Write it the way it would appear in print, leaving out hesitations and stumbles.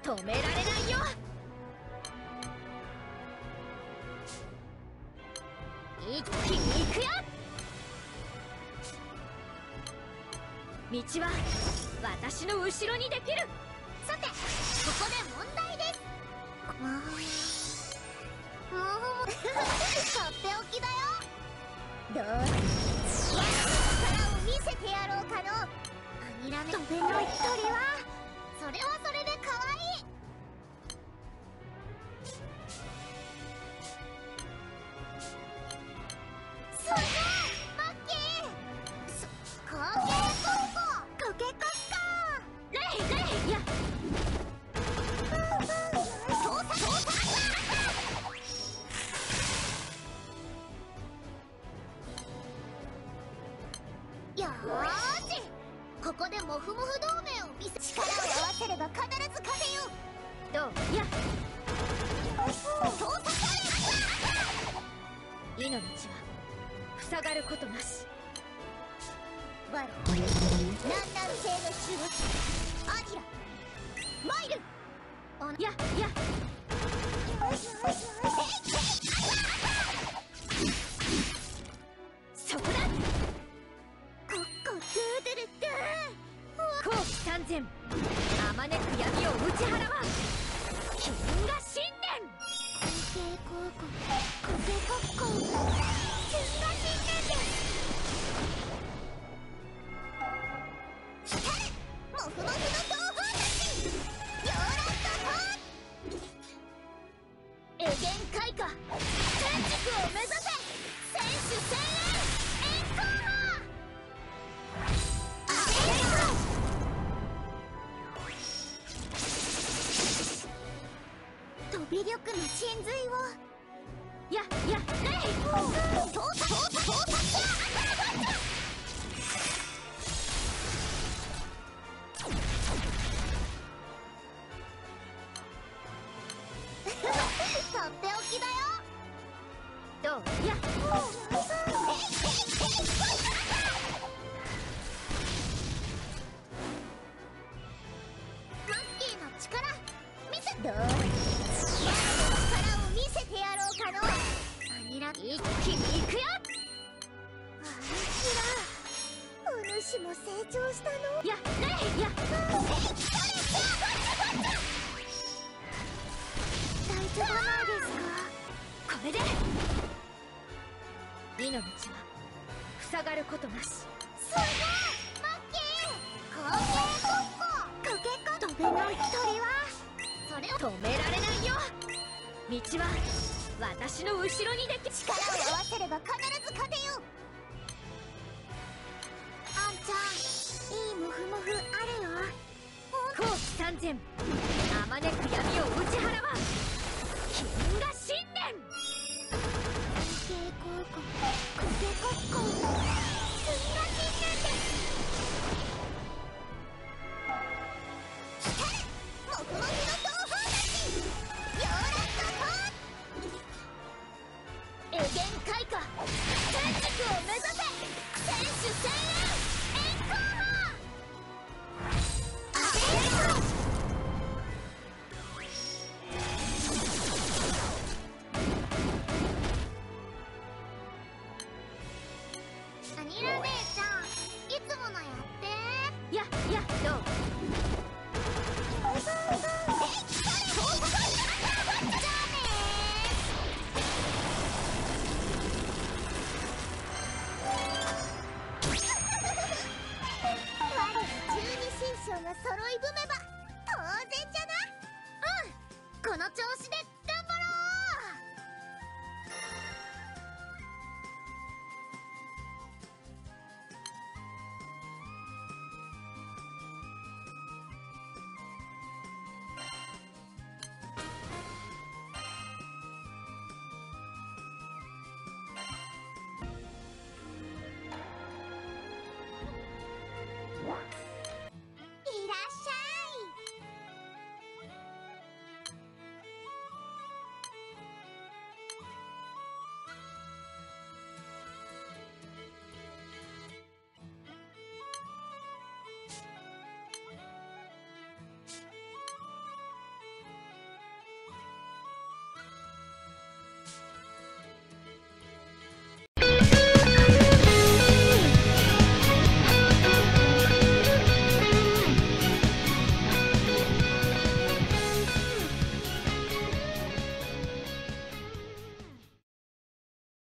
止められないよ。一気に行くよ。道は私の後ろにできる。さて、ここで問題です。とっておきだよ。どう我の力を見せてやろうかの。アニラメ飛べない鳥はそれはそれで可愛い。すごいマッキー。コケコッココケコッコレイレイやよーし、ここでモフモフ同盟を見せ、力を合わせれば必ず勝てよ。どうや命は塞がることなし。我何なる性の守護アキラマイルやそこだ。コッコドゥードゥルドゥー。好奇三千あまねく闇を打ち払わん金河信念。コケコッココケコッコ金河信念です。モフモフの同胞たち、ヨーラットエゲン開花天竺を目指せ。選手精鋭エンコーハー。飛び力の真髄をレイ到達とっておきだよ。どうやマッキーの力見せどう我の力を見せてやろうかの。アニラ一気に行くよ。アキラお主も成長したの。レイ大丈夫ないですか。これで命は塞がることなし。すごいマッキー。コケコッココケコ飛べない鳥はそれを止められないよ。道は私の後ろにでき、力を合わせれば必ず勝てよ。あんちゃんいいモフモフあるよ。好奇三千あまねく闇を打ち払わん金河信念。コケコッココケコッコ金河信念です。モフモフの同胞たち、ヨーラットポーエゲン開花天竺を目指せ。選手精鋭エンコーハー。アニラ姉ちゃんいつものやってどうじゃあね我ら十二神将が揃い踏めば当然じゃな。この調子で